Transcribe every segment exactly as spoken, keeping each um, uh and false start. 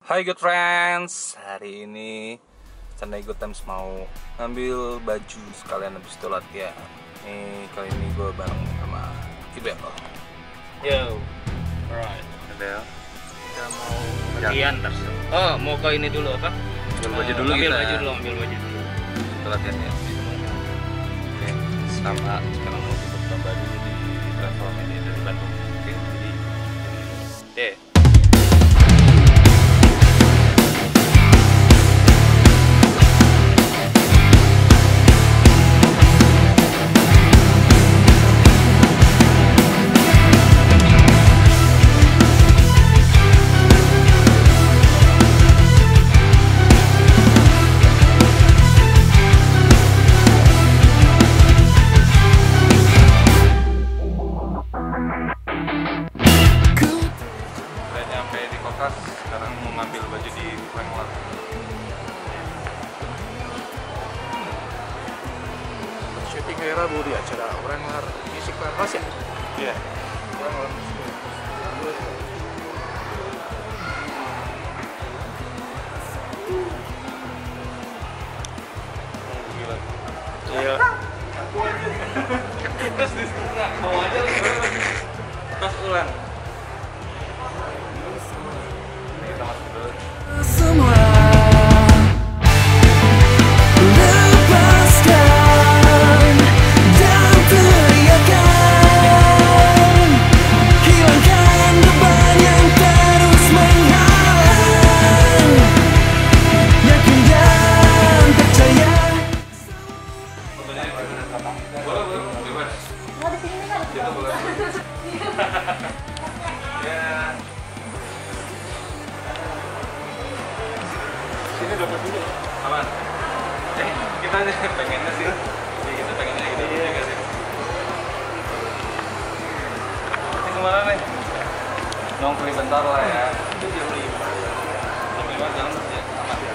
Hai good friends, hari ini Candai Good Times mau ngambil baju sekalian habis itu latihan. Nih kali ini gue bareng sama Kibel. Yo, alright. Kibel. Kita mau latihan terus. Oh, mau ke ini dulu apa? Ambil baju dulu ambil kita. baju dulu, ambil baju dulu. Kita latihannya. Oke, sama sekarang mau tutup tambah dulu di travel ini dari Bandung. Oke, jadi deh. Sampai di Kokas, sekarang mau ngambil baju di Wrangler. Syuting hari Rabu di acara Wrangler Music Pentas ya? Iya. Wrangler. Gila. Iya. Terus di setengah bawah aja terus ulang. Ini kita masuk dulu. Semua lepaskan dan teriakan, hilangkan beban yang terus menghalang, yakin dan percaya. Boleh, boleh, bebas. Kita boleh. Ya. Sini dapat dulu. Aman. Eh, kita nih pengennya sih. Jadi kita pengennya gitu juga sih. Ini kemana nih? Nongkrong bentar lah ya. Itu jam lima. Jam lima jalan terus ya. Aman ya.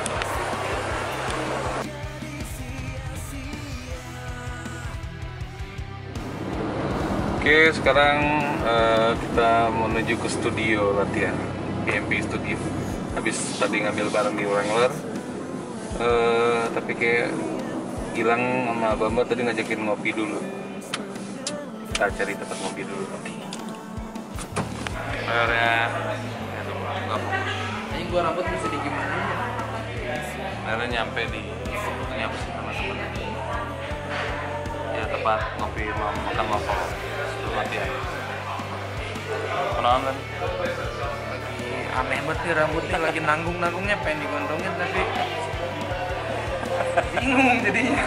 Oke, sekarang eh, kita menuju ke studio latihan P M P Studio. Habis tadi ngambil barang di Wrangler, eh, tapi kayak Gilang sama Bamba tadi ngajakin ngopi dulu. Kita cari tempat ngopi dulu nanti. Akhirnya, ya tuh, nggak fokus. Ini gua rambut bisa di gimana? Akhirnya nyampe di nyampe sama temen. Ya tempat ngopi mau makan waffle sebelum latihan. Kenalan kan? Lagi aneh banget nih rambutnya, lagi nanggung-nanggungnya pengen digondongin tapi bingung jadinya.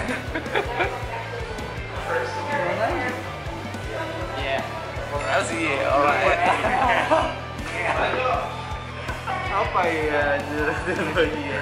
Iya. Makasih ya, alright. Apa ya anjir lagi ya?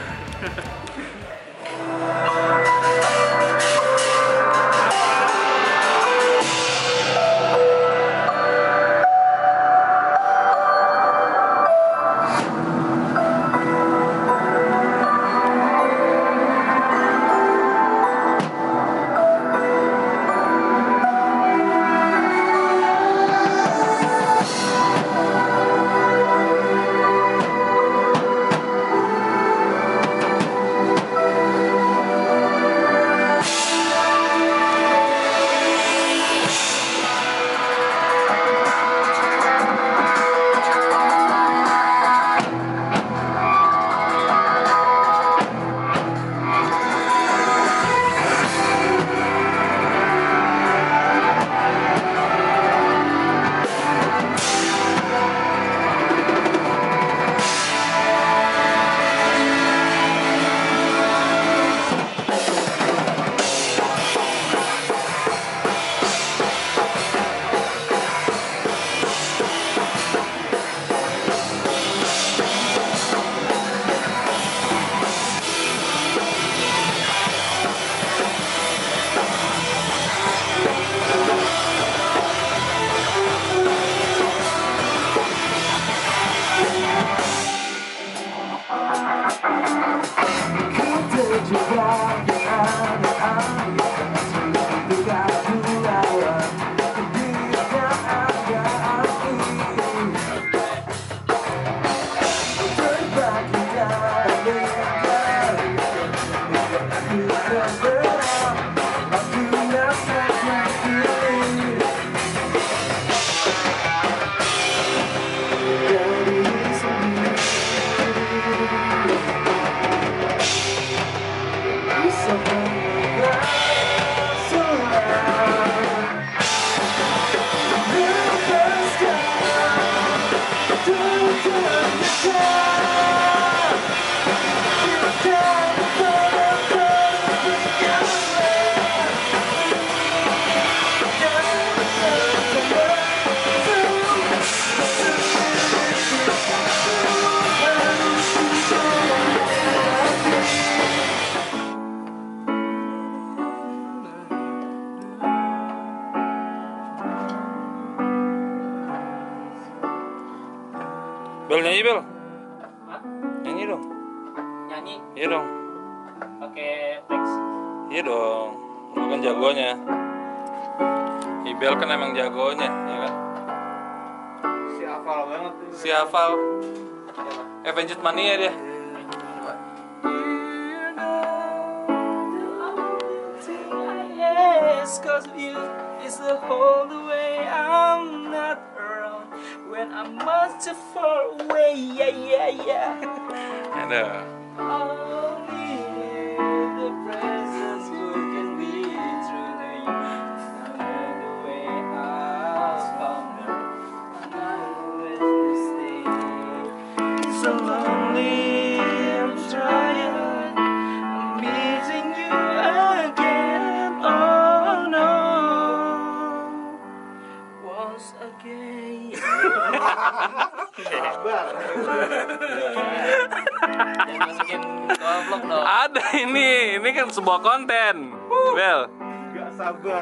Bel nyanyi Bel. Hah? Nyanyi dong. Nyanyi Iya dong. pakai teks. Iya dong. Lu kan jagonya. Ibel kan emang jagonya, ya kan? Si hafal banget tuh. Si hafal Avenged Mania dia. Cause you is the whole the way I'm not around when I'm much too far away. Yeah, yeah, yeah. Ada. Only the presence who can be through the years. The way I found her, I will stay. So lonely, I'm trying, I'm missing you again. Oh no, once again. Jangan masukin ke vlog dong. Ada ini, ini kan sebuah konten. Bel. Gak sabar.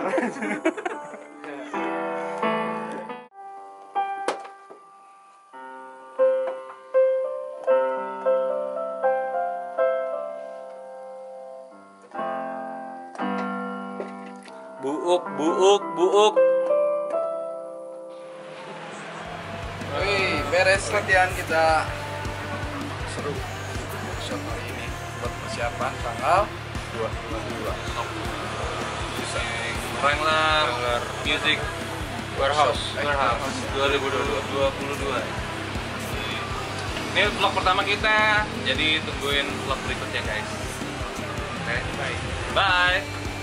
Buuk, buuk, buuk. Wih, beres latihan kita. Seru. Workshop hari ini buat persiapan tanggal dua puluh dua. Wrangler Music Warehouse Warehouse. dua ribu dua puluh dua. Ini vlog pertama kita, jadi tungguin vlog berikutnya guys. Oke, bye. Bye.